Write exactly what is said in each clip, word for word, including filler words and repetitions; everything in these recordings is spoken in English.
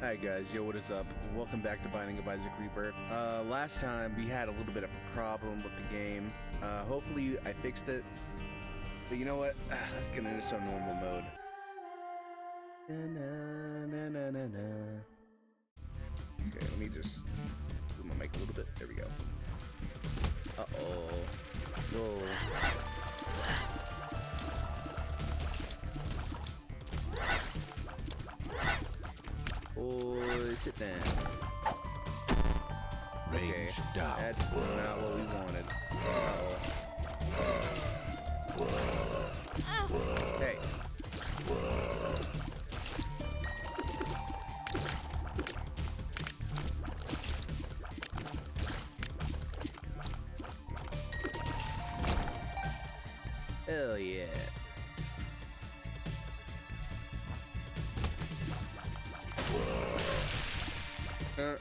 Hi guys, yo, what is up? Welcome back to Binding of Isaac Rebirth. Uh, last time we had a little bit of a problem with the game. Uh, hopefully I fixed it. But you know what? Let's get into some normal mode. Na, na, na, na, na. Okay, let me just move my mic a little bit. There we go. Uh-oh. Whoa. Oh, sit down. Okay, Range down. that's not what we wanted. Uh-oh. Hey. Hell yeah. Uh.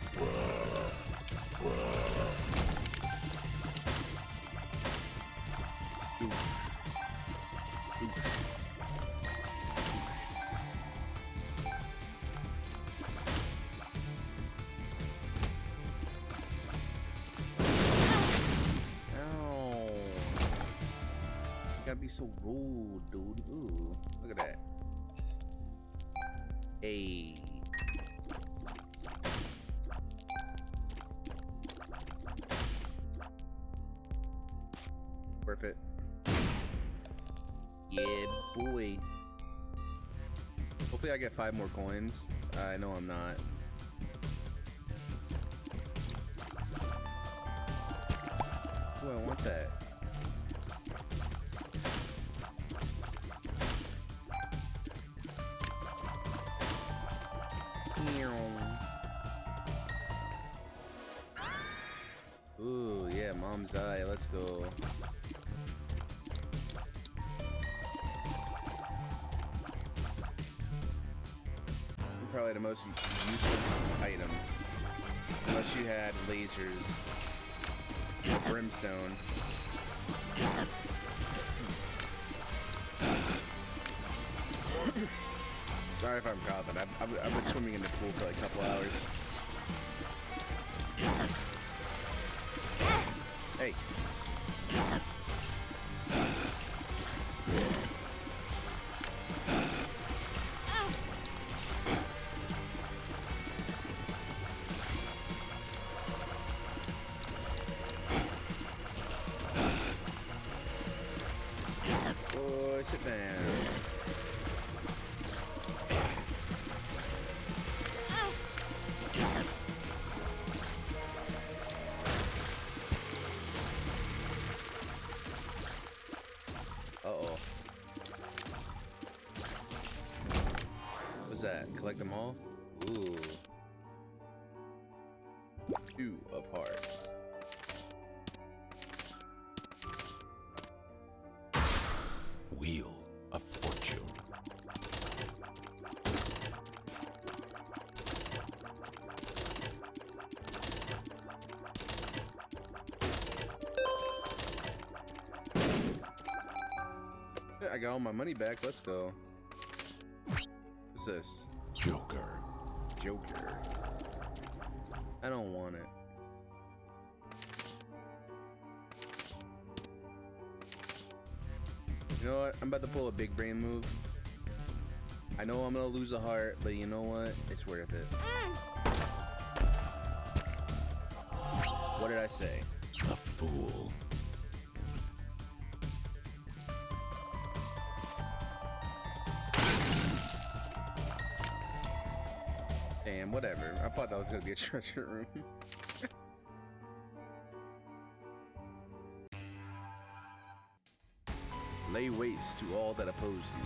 Ow. You gotta be so rude, dude. Ooh, look at that. Hey. Worth it. Yeah, boy. Hopefully I get five more coins. Uh, I know I'm not. Oh, I want that. Ooh, yeah, mom's eye. Let's go. Probably the most useless item, unless you had lasers or brimstone. Sorry if I'm coughing. I've, I've, I've been swimming in the pool for like a couple hours. Hey. Oh, sit down. Uh-oh. What's that? Collect them all? Ooh. Two of hearts. Wheel of Fortune. I got all my money back. Let's go. What's this? Joker. Joker. I don't want it. You know what? I'm about to pull a big brain move. I know I'm gonna lose a heart, but you know what? It's worth it. What did I say? The Fool. Damn, whatever. I thought that was gonna be a treasure room. Lay waste to all that oppose you.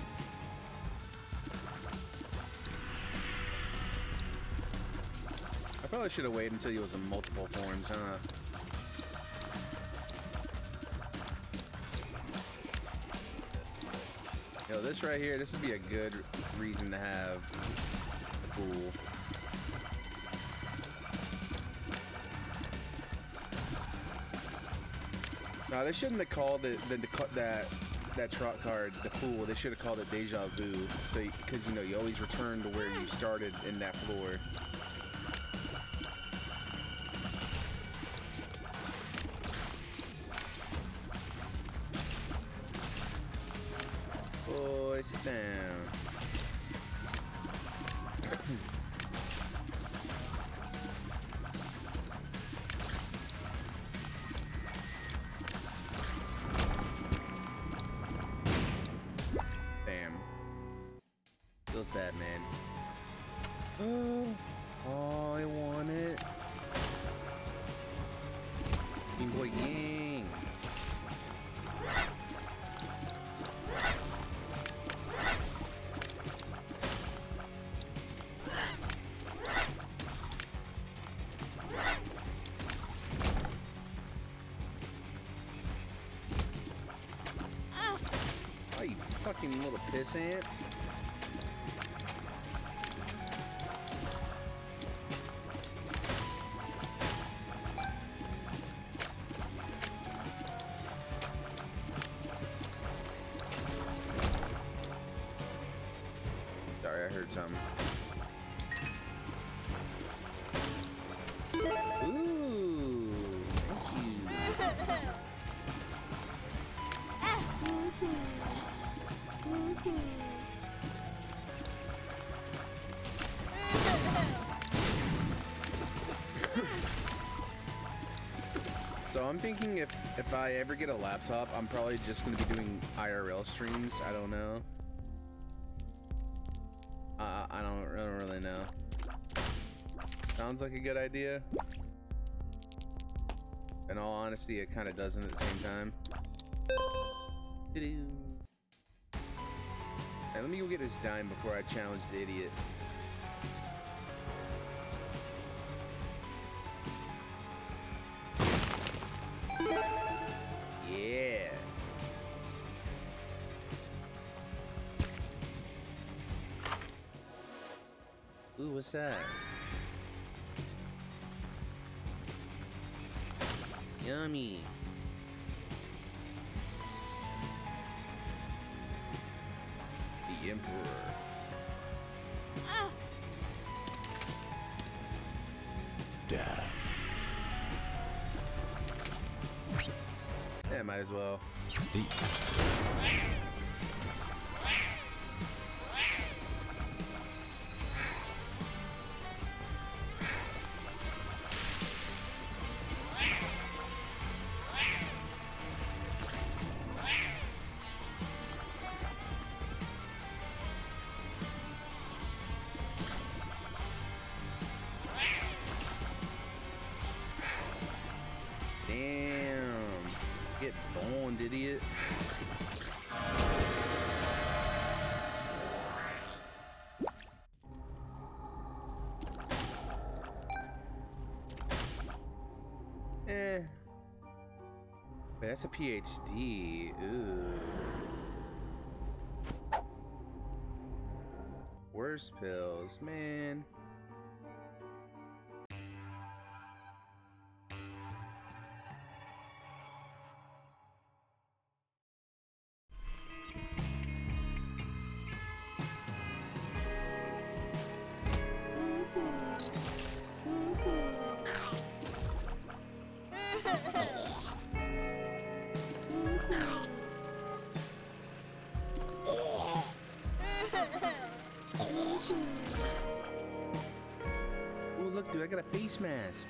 I probably should have waited until he was in multiple forms, huh? Yo, this right here, this would be a good reason to have the pool. No, they shouldn't have called it the, the that that trot card, the Fool, they should have called it Deja Vu. So, because, you know, you always return to where you started in that floor. Boy, sit down. Damn. Feels bad, man. Oh, oh, I want it. Game Boy Gang. Oh, you fucking little pissant. Sorry, I heard something. Ooh, thank you. So I'm thinking if if I ever get a laptop, I'm probably just gonna be doing I R L streams. I don't know. Uh, I don't I don't really know. Sounds like a good idea. In all honesty, it kind of doesn't at the same time. Doo-doo. Hey, let me go get this dime before I challenge the idiot. Yeah. Ooh, what's that? Yummy. The Emperor. Ah. Death. Yeah, might as well. The Damn. Get boned, idiot. Eh. Wait, that's a P H D. Ooh. Worse pills, man. Oh, look, dude, I got a face mask.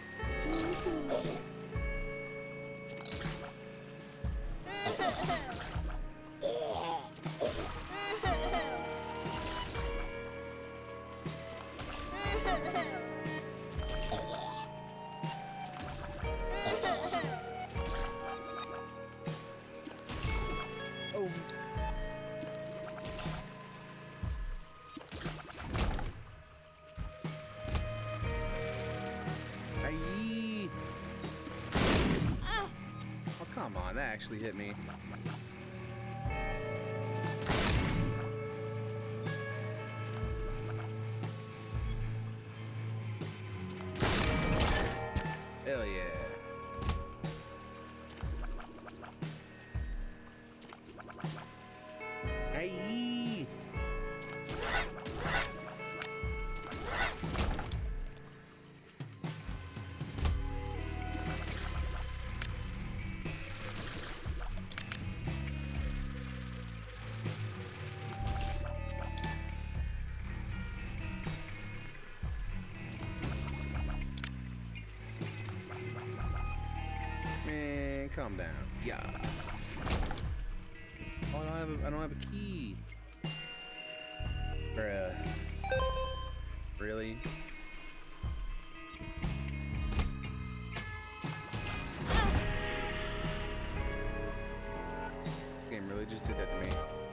Oh. Aye. Oh, come on, that actually hit me. Hell yeah. calm down. Yeah. Oh, I don't have a, I don't have a key. Bruh. Really? This game really just did that to me.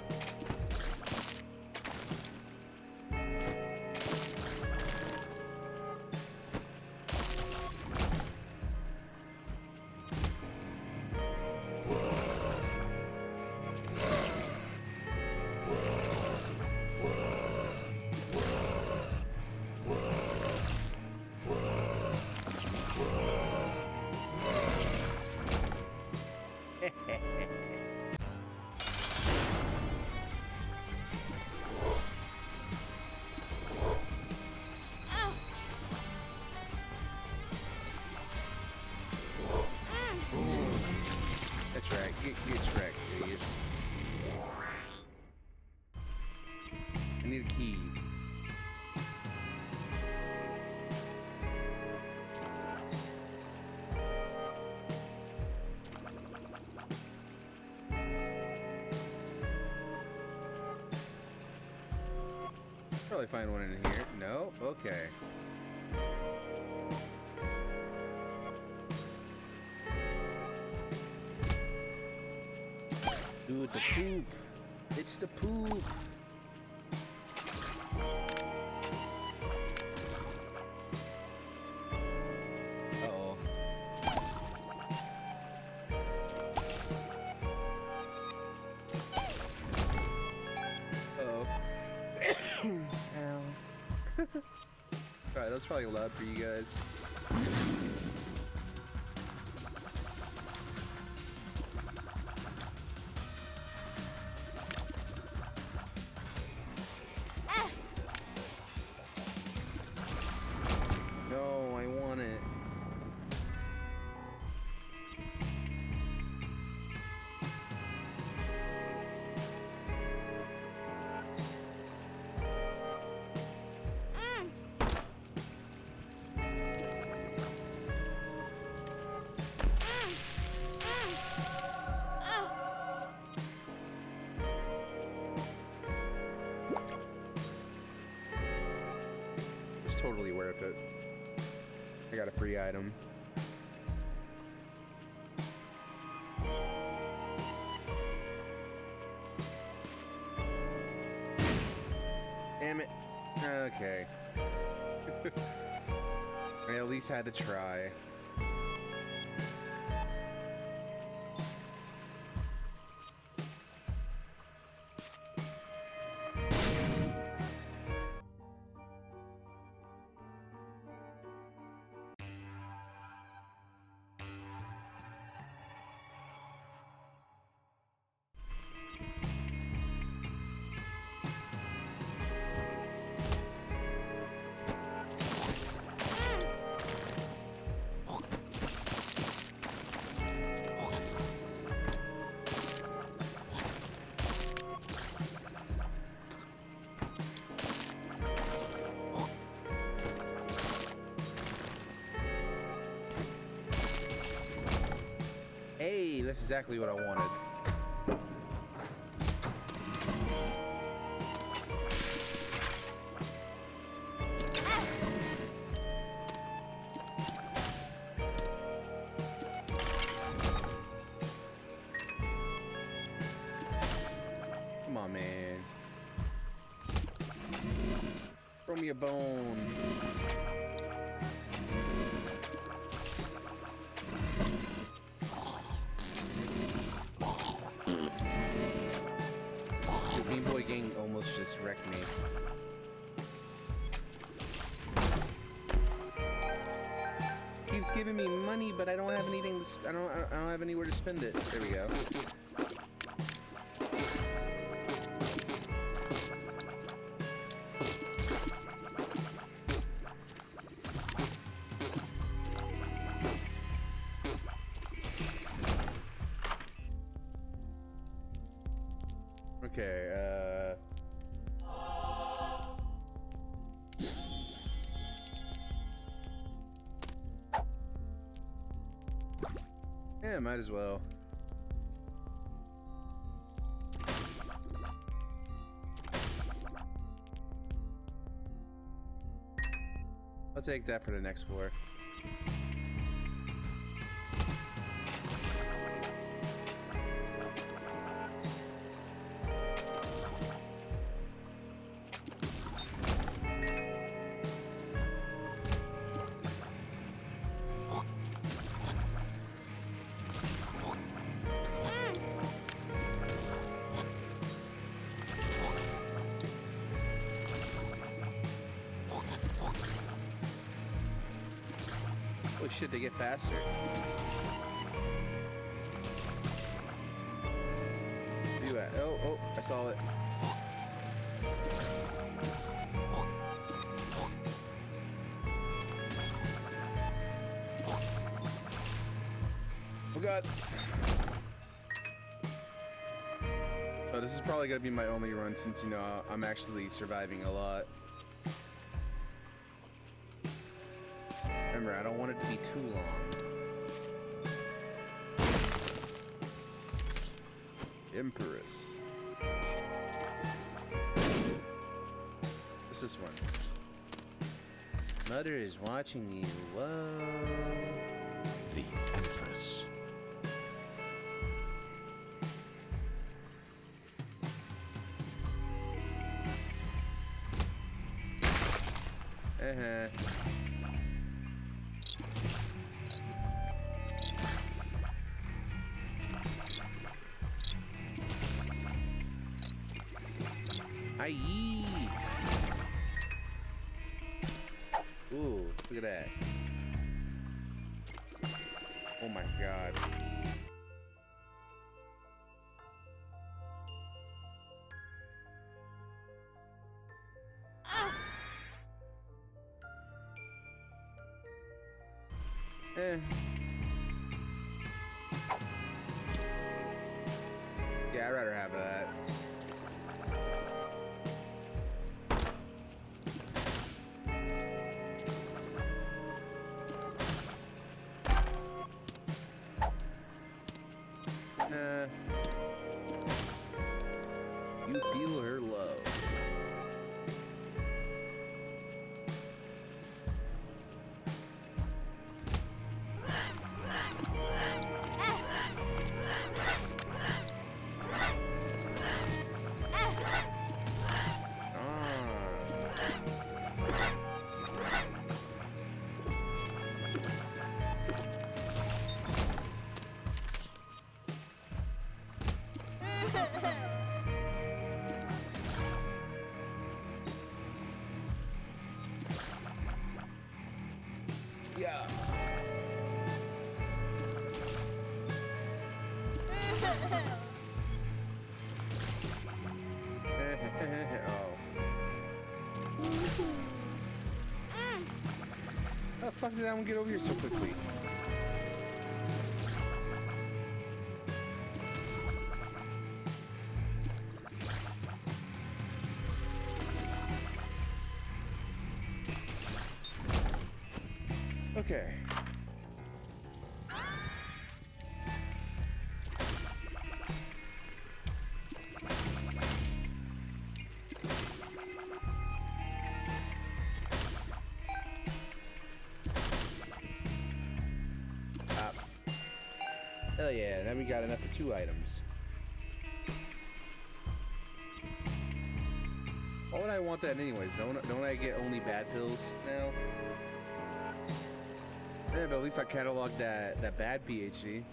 That's right. Get, get Shrek, idiot. I need a key. Probably find one in here. No? Okay. Dude, the poop. It's the poop. Uh-oh. Uh-oh. Ow. Alright, that's probably loud for you guys. No, I want it. It's totally worth it. I got a free item. Damn it. Okay. I at least had to try. Hey, that's exactly what I wanted. Come on, man. Throw me a bone. Game Boy gang almost just wrecked me. Keeps giving me money, but I don't have anything to. Sp I don't. I don't have anywhere to spend it. There we go. Okay, uh... Yeah, might as well. I'll take that for the next floor. Oh shit, they get faster. Where you at? Oh, oh, I saw it. Oh god. Oh, this is probably gonna be my only run since, you know, I'm actually surviving a lot. Remember, I don't want it to be too long. Empress. What's this one? Mother is watching you. Whoa. The Empress. Uh-huh. Aye. Ooh, look at that. Oh my god. Eh. Yeah, I'd rather have that. Uh, you feel her love. Yeah. Oh. How the fuck did that one get over here so quickly? Okay. Up. Hell yeah, now we got enough for two items. Why would I want that anyways? Don't, don't I get only bad pills now? Yeah, but at least I cataloged that, that bad P H D.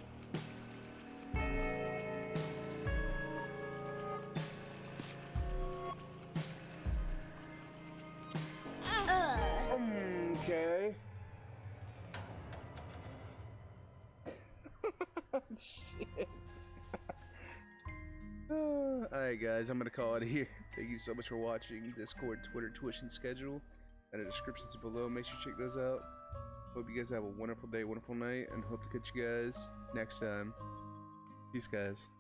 Okay. Shit. Alright guys, I'm gonna call it here. Thank you so much for watching. Discord, Twitter, Twitch, and schedule. And the descriptions below. Make sure you check those out. Hope you guys have a wonderful day, wonderful night, and hope to catch you guys next time. Peace, guys.